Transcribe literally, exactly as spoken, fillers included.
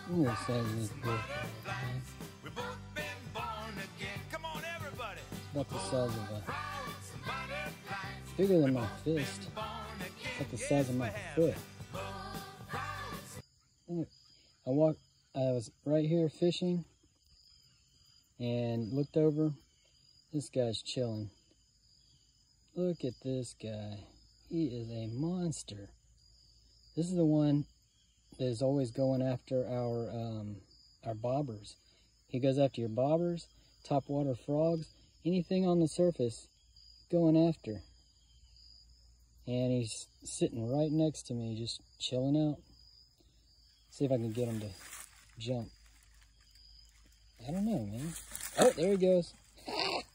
Ooh, the size of this bull. It's about the size of a, bigger than my fist. It's like the size of my foot. I walked, I was right here fishing and looked over. This guy's chilling. Look at this guy. He is a monster. This is the one that is always going after our um, our bobbers. He goes after your bobbers, topwater frogs, anything on the surface, going after. And he's sitting right next to me, just chilling out. See if I can get him to jump. I don't know, man. Oh, there he goes.